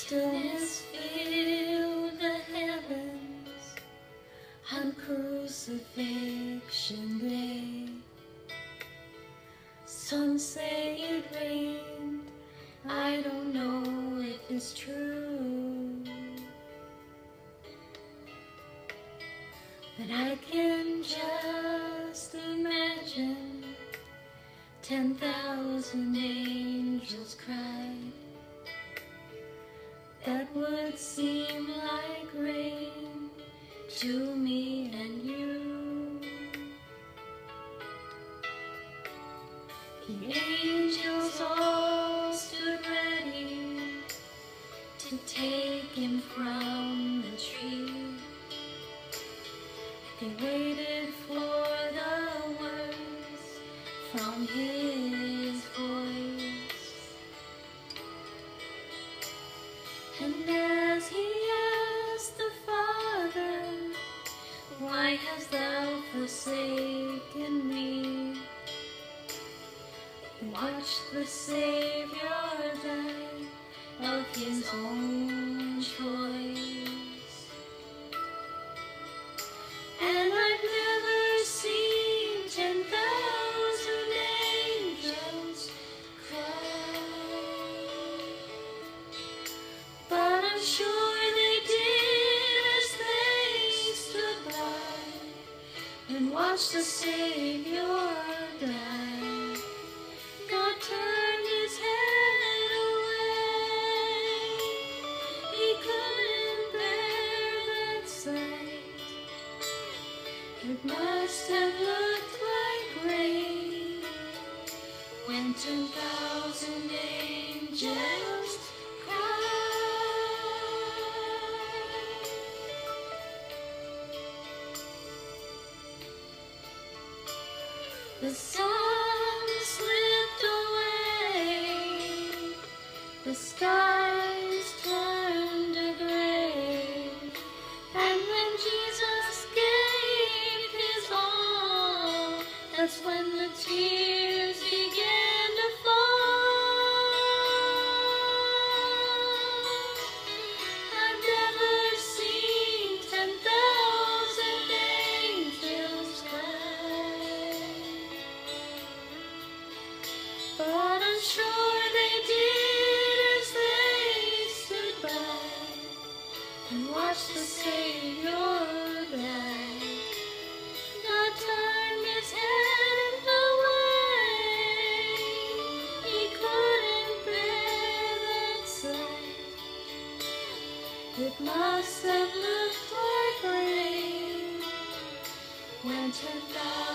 Stillness filled the heavens on crucifixion day. Some say it rained, I don't know if it's true, but I can just imagine 10,000 angels cried. That would seem like rain to me and you. The angels all stood ready to take him from the tree. They waited for the words from his voice. And as he asked the Father, why hast thou forsaken me? He watched the Savior die of his own choice. And I've never seen 10,000 angels cry, but I'm sure they did as they stood by and watched the Savior die. God turned his head away. He couldn't bear that sight. It must have looked like rain when 10,000 angels cried. The sun slipped away, the skies turned to gray, and when Jesus gave his all, that's when the tears began to fall. I've never seen 10,000 angels cry, but I'm sure they did as they stood by and watched the Savior die. God turned his head away. He couldn't bear that sight. It must have looked like rain when 10,000